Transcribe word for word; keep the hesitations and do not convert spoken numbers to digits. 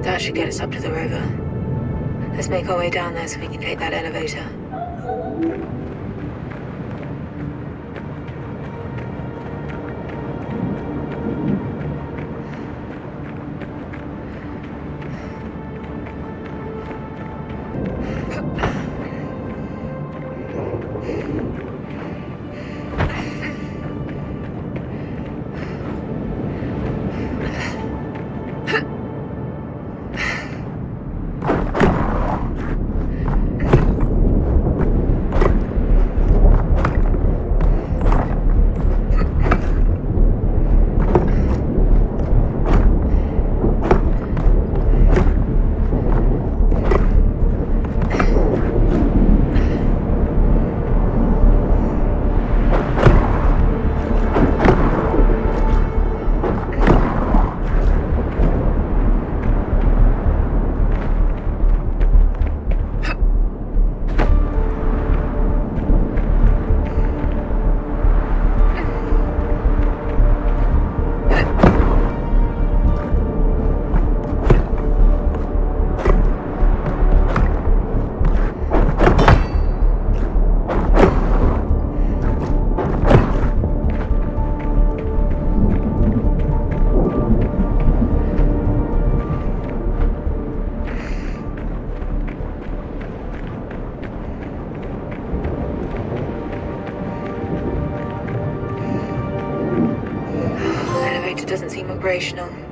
That should get us up to the rover. Let's make our way down there so we can take that elevator. Doesn't seem operational.